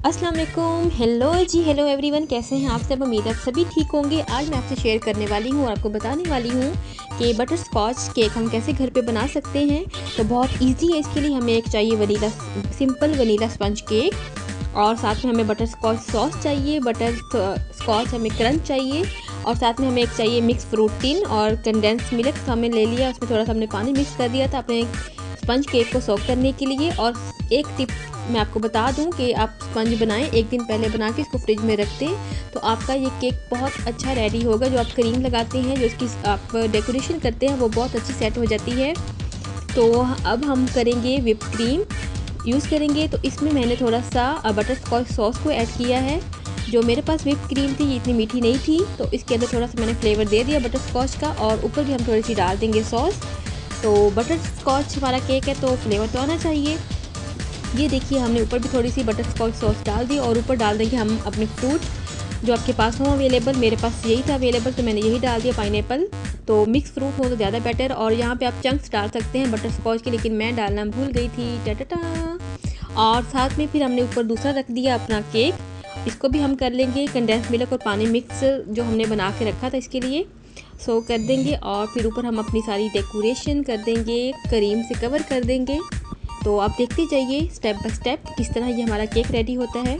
अस्सलाम वालेकुम, हेलो जी, hello everyone, कैसे हैं आप सब। उम्मीद आप सभी ठीक होंगे। आज मैं आपसे शेयर करने वाली हूँ और आपको बताने वाली हूँ कि बटर स्कॉच केक हम कैसे घर पे बना सकते हैं। तो बहुत इजी है। इसके लिए हमें एक चाहिए vanilla, simple vanilla sponge cake, और साथ में हमें बटर स्कॉच सॉस चाहिए, बटर स्कॉच हमें क्रंच चाहिए, और साथ में हमें एक चाहिए मिक्स फ्रूट टिन और कंडेंस मिल्क हमें ले लिया। उसमें थोड़ा सा हमने पानी मिक्स कर दिया था अपने स्पंज केक को सोक करने के लिए। और एक टिप मैं आपको बता दूं कि आप स्पंज बनाएं, एक दिन पहले बना के इसको फ्रिज में रख दें तो आपका ये केक बहुत अच्छा रेडी होगा। जो आप क्रीम लगाते हैं, जो इसकी आप डेकोरेशन करते हैं, वो बहुत अच्छी सेट हो जाती है। तो अब हम करेंगे व्हिप क्रीम यूज़ करेंगे। तो इसमें मैंने थोड़ा सा बटर स्कॉच सॉस को ऐड किया है। जो मेरे पास व्हिप क्रीम थी ये इतनी मीठी नहीं थी, तो इसके अंदर थोड़ा सा मैंने फ्लेवर दे दिया बटर स्कॉच का, और ऊपर भी हम थोड़ी सी डाल देंगे सॉस। तो बटर स्कॉच हमारा केक है तो फ्लेवर तो आना चाहिए। ये देखिए, हमने ऊपर भी थोड़ी सी बटर स्कॉच सॉस डाल दी, और ऊपर डाल देंगे हम अपने फ्रूट जो आपके पास हो अवेलेबल। मेरे पास यही था अवेलेबल तो मैंने यही डाल दिया, पाइनएप्पल। तो मिक्स फ्रूट हो तो ज़्यादा बेटर। और यहाँ पे आप चंक्स डाल सकते हैं बटर स्कॉच के, लेकिन मैं डालना भूल गई थी, टाटा। और साथ में फिर हमने ऊपर दूसरा रख दिया अपना केक। इसको भी हम कर लेंगे कंडेंस मिल्क और पानी मिक्स जो हमने बना के रखा था इसके लिए सो कर देंगे। और फिर ऊपर हम अपनी सारी डेकोरेशन कर देंगे, क्रीम से कवर कर देंगे। तो आप देखते जाइए स्टेप बाय स्टेप किस तरह ये हमारा केक रेडी होता है।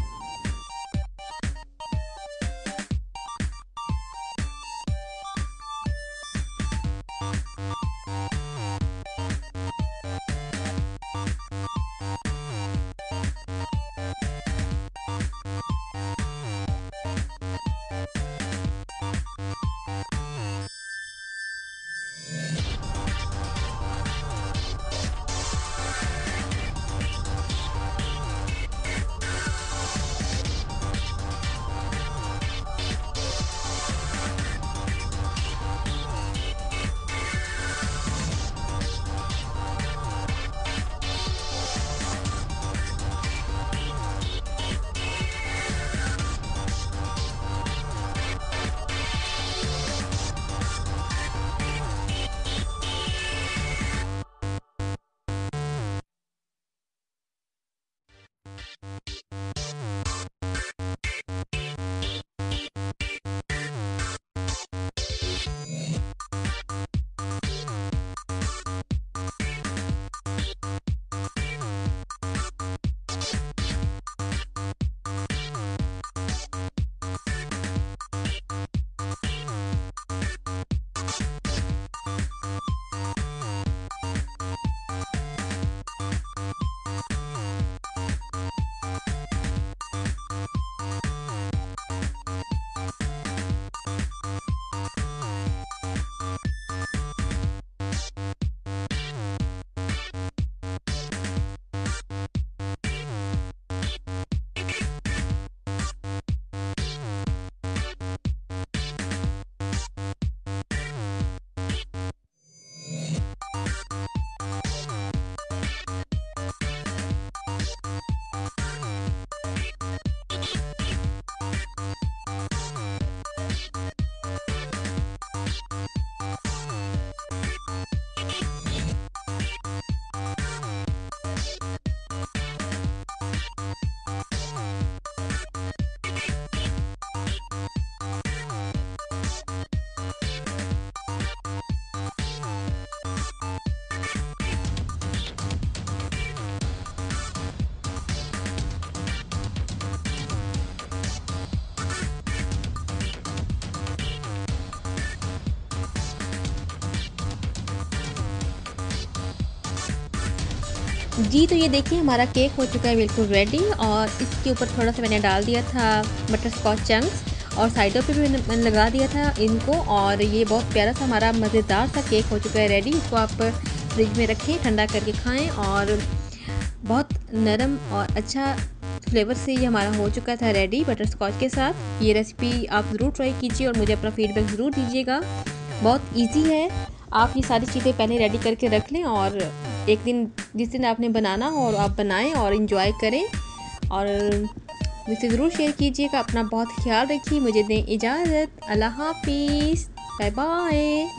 जी, तो ये देखिए हमारा केक हो चुका है बिल्कुल रेडी। और इसके ऊपर थोड़ा सा मैंने डाल दिया था बटर स्कॉच चंक्स, और साइडों पे भी मैंने लगा दिया था इनको। और ये बहुत प्यारा सा हमारा मज़ेदार सा केक हो चुका है रेडी। इसको आप फ्रिज में रखें, ठंडा करके खाएं, और बहुत नरम और अच्छा फ्लेवर से ये हमारा हो चुका था रेडी बटर स्कॉच के साथ। ये रेसिपी आप ज़रूर ट्राई कीजिए और मुझे अपना फीडबैक ज़रूर दीजिएगा। बहुत ईजी है, आप ये सारी चीज़ें पहले रेडी करके रख लें, और एक दिन जिस दिन आपने बनाना हो और आप बनाएं और इन्जॉय करें। और मुझसे ज़रूर शेयर कीजिएगा। अपना बहुत ख्याल रखिए। मुझे दें इजाज़त। अल्लाह हाफिज़, bye bye.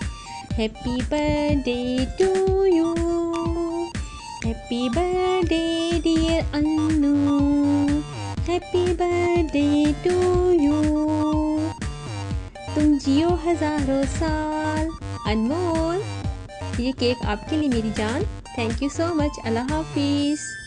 Happy birthday to you, happy birthday dear Annu, happy birthday to you, तुम जियो हज़ारों साल। अनमोल, ये केक आपके लिए मेरी जान। Thank you so much. अल्लाह हाफिज़।